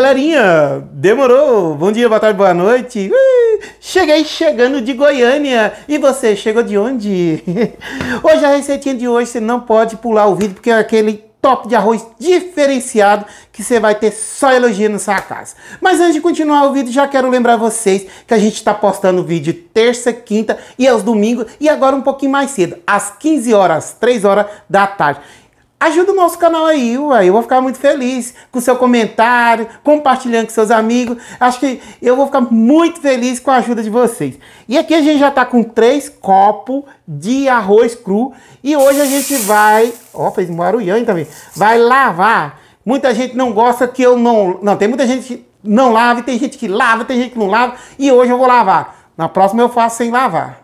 galerinha, demorou, bom dia, boa tarde, boa noite. Cheguei chegando de Goiânia, e você chegou de onde? Hoje a receitinha de hoje você não pode pular o vídeo, porque é aquele top de arroz diferenciado que você vai ter só elogio na sua casa. Mas antes de continuar o vídeo, já quero lembrar vocês que a gente está postando vídeo terça, quinta e aos domingos, e agora um pouquinho mais cedo, às 15 horas, 3 horas da tarde. Ajuda o nosso canal aí, ué. Eu vou ficar muito feliz com o seu comentário, compartilhando com seus amigos. Acho que eu vou ficar muito feliz com a ajuda de vocês. E aqui a gente já tá com 3 copos de arroz cru. E hoje a gente vai... Ó, fez um barulhão também. Vai lavar. Muita gente não gosta que eu não... Não, tem muita gente que não lava, tem gente que lava, tem gente que não lava. E hoje eu vou lavar. Na próxima eu faço sem lavar.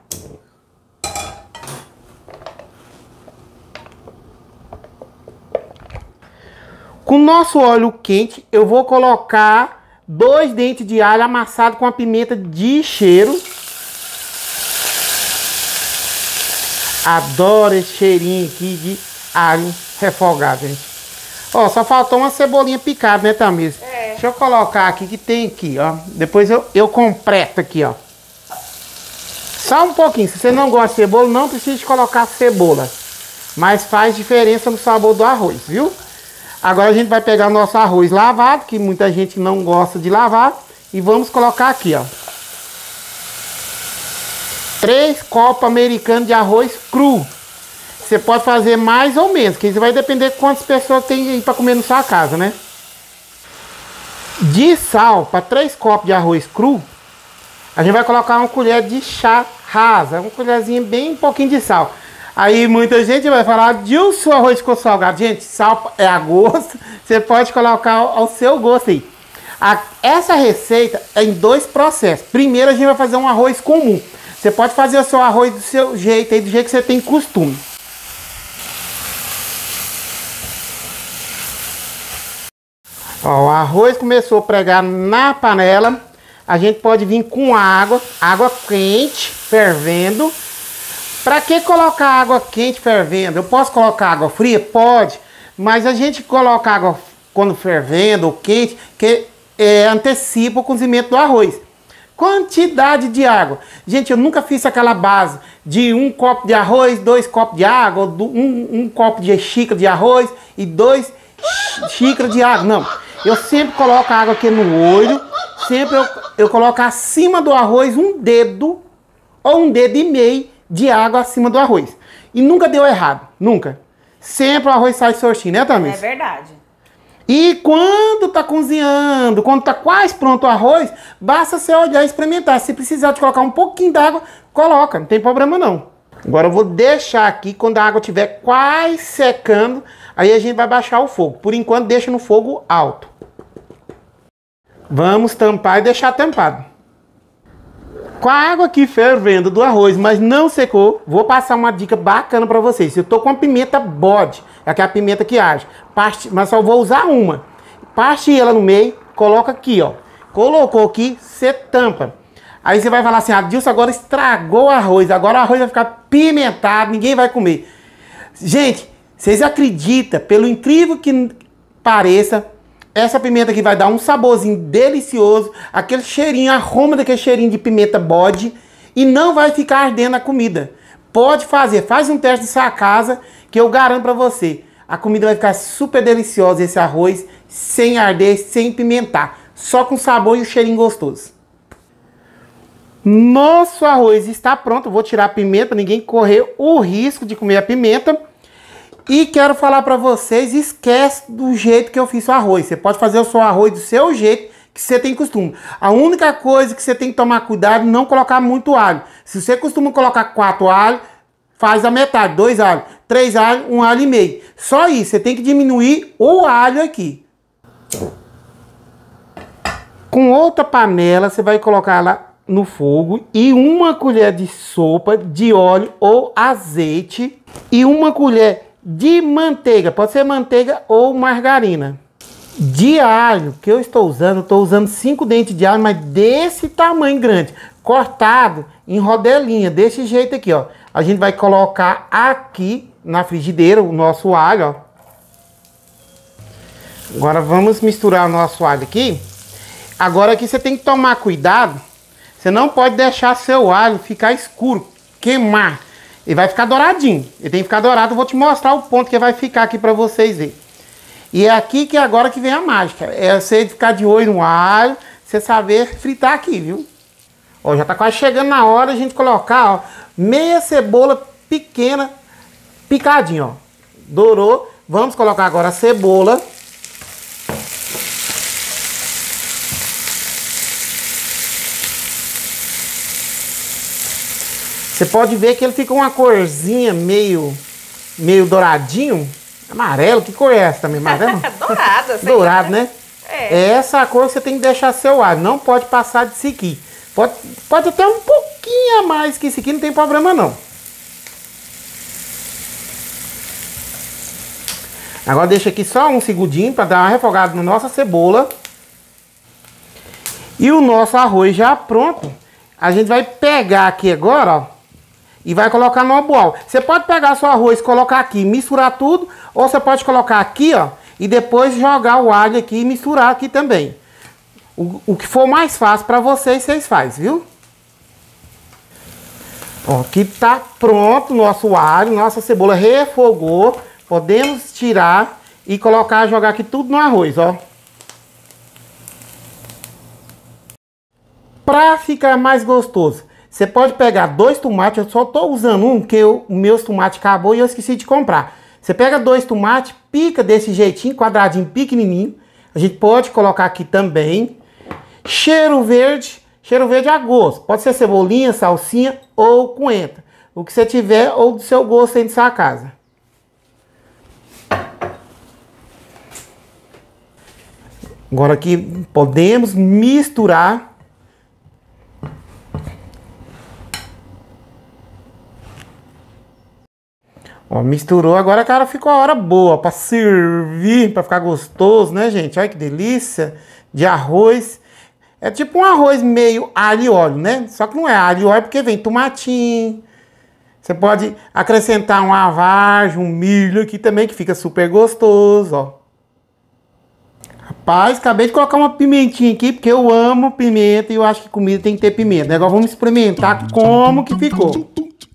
Com o nosso óleo quente, eu vou colocar 2 dentes de alho amassado com a pimenta de cheiro. Adoro esse cheirinho aqui de alho refogado, gente. Ó, só faltou uma cebolinha picada, né, Tamires? Deixa eu colocar aqui, que tem aqui, ó. Depois eu completo aqui, ó. Só um pouquinho. Se você não gosta de cebola, não precisa de colocar cebola. Mas faz diferença no sabor do arroz, viu? Agora a gente vai pegar o nosso arroz lavado, que muita gente não gosta de lavar, e vamos colocar aqui, ó. 3 copos americanos de arroz cru. Você pode fazer mais ou menos, que isso vai depender de quantas pessoas tem aí para comer na sua casa, né? De sal, para 3 copos de arroz cru, a gente vai colocar uma colher de chá rasa, uma colherzinha bem um pouquinho de sal. Aí muita gente vai falar, Dilson, o arroz ficou salgado. Gente, sal é a gosto, você pode colocar ao seu gosto aí. Essa receita é em 2 processos. Primeiro a gente vai fazer um arroz comum. Você pode fazer o seu arroz do seu jeito aí, do jeito que você tem costume. Ó, o arroz começou a pregar na panela. A gente pode vir com água quente, fervendo. Para que colocar água quente fervendo? Eu posso colocar água fria? Pode. Mas a gente coloca água quando fervendo ou quente, que antecipa o cozimento do arroz. Quantidade de água. Gente, eu nunca fiz aquela base de 1 copo de arroz, 2 copos de água, um copo de xícara de arroz e 2 xícaras de água. Não. Eu sempre coloco a água aqui no olho. Sempre eu coloco acima do arroz um dedo ou um dedo e meio de água acima do arroz. E nunca deu errado. Nunca. Sempre o arroz sai sortinho, né, Tamires? É verdade. E quando tá cozinhando, quando tá quase pronto o arroz, basta você olhar e experimentar. Se precisar de colocar um pouquinho d'água, coloca. Não tem problema não. Agora eu vou deixar aqui, quando a água estiver quase secando, aí a gente vai baixar o fogo. Por enquanto deixa no fogo alto. Vamos tampar e deixar tampado. Com a água aqui fervendo do arroz, mas não secou, vou passar uma dica bacana para vocês. Eu tô com a pimenta bode, é aquela pimenta que arde, mas só vou usar uma. Parte ela no meio, coloca aqui, ó. Colocou aqui, você tampa. Aí você vai falar assim, Dilson, agora estragou o arroz, agora o arroz vai ficar pimentado, ninguém vai comer. Gente, vocês acreditam, pelo incrível que pareça, essa pimenta aqui vai dar um saborzinho delicioso, aquele cheirinho, aroma daquele cheirinho de pimenta bode, e não vai ficar ardendo a comida. Pode fazer, faz um teste na sua casa, que eu garanto pra você. A comida vai ficar super deliciosa, esse arroz, sem arder, sem pimentar. Só com sabor e o cheirinho gostoso. Nosso arroz está pronto, vou tirar a pimenta, para ninguém correr o risco de comer a pimenta. E quero falar para vocês, esquece do jeito que eu fiz o arroz. Você pode fazer o seu arroz do seu jeito, que você tem costume. A única coisa que você tem que tomar cuidado é não colocar muito alho. Se você costuma colocar 4 alhos, faz a metade, 2 alhos, 3 alhos, 1 alho e meio. Só isso, você tem que diminuir o alho aqui. Com outra panela, você vai colocar lá no fogo e 1 colher de sopa de óleo ou azeite e 1 colher de manteiga, pode ser manteiga ou margarina. De alho, que eu estou usando 5 dentes de alho, mas desse tamanho grande, cortado em rodelinha, desse jeito aqui, ó. A gente vai colocar aqui na frigideira o nosso alho, ó. Agora vamos misturar o nosso alho aqui. Agora aqui você tem que tomar cuidado. Você não pode deixar seu alho ficar escuro, queimar. Ele vai ficar douradinho. Ele tem que ficar dourado. Eu vou te mostrar o ponto que vai ficar aqui pra vocês verem. E é aqui que agora que vem a mágica. É você ficar de olho no alho, você saber fritar aqui, viu? Ó, já tá quase chegando na hora de a gente colocar, ó, meia cebola pequena, picadinha, ó. Dourou. Vamos colocar agora a cebola. Você pode ver que ele fica uma corzinha meio douradinho. Amarelo, que cor é essa também? Amarelo? Dourada. Dourado, né? É. Essa a cor que você tem que deixar seu alho. Não pode passar disso aqui. Pode até um pouquinho a mais que isso aqui, não tem problema não. Agora deixa aqui só um segundinho para dar uma refogada na nossa cebola. E o nosso arroz já pronto. A gente vai pegar aqui agora, ó. E vai colocar no boal. Você pode pegar seu arroz, colocar aqui, misturar tudo. Ou você pode colocar aqui, ó. E depois jogar o alho aqui e misturar aqui também. O que for mais fácil para vocês fazem, viu? Ó, aqui tá pronto o nosso alho. Nossa cebola refogou. Podemos tirar e colocar, jogar aqui tudo no arroz, ó. Para ficar mais gostoso, você pode pegar 2 tomates. Eu só tô usando um, porque o meu tomate acabou e eu esqueci de comprar. Você pega 2 tomates, pica desse jeitinho, quadradinho, pequenininho. A gente pode colocar aqui também. Cheiro verde a gosto. Pode ser cebolinha, salsinha ou coentro. O que você tiver ou do seu gosto aí de sua casa. Agora aqui podemos misturar. Ó, misturou, agora, cara, ficou a hora boa para servir, para ficar gostoso, né, gente? Olha que delícia de arroz. É tipo um arroz meio alho e óleo, né? Só que não é alho e óleo porque vem tomatinho. Você pode acrescentar uma vagem, um milho aqui também, que fica super gostoso, ó. Rapaz, acabei de colocar uma pimentinha aqui, porque eu amo pimenta e eu acho que comida tem que ter pimenta. Agora vamos experimentar como que ficou.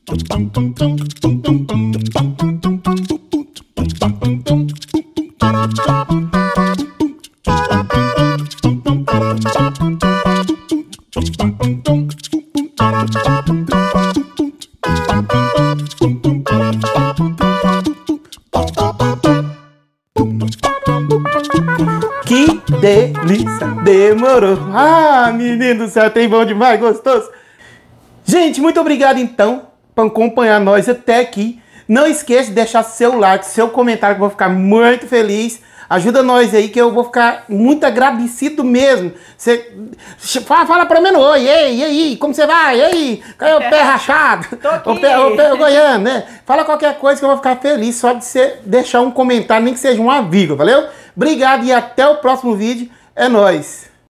Que delícia! Demorou! Ah, menino do céu, tem bom demais, gostoso! Gente, muito obrigado então por acompanhar nós até aqui. Não esqueça de deixar seu like, seu comentário, que eu vou ficar muito feliz. Ajuda nós aí, que eu vou ficar muito agradecido mesmo. Você fala pra mim no oi, e aí, como você vai? E aí, cadê o pé rachado? O pé goiano, né? Fala qualquer coisa que eu vou ficar feliz só de você deixar um comentário, nem que seja uma vírgula, valeu? Obrigado e até o próximo vídeo. É nóis!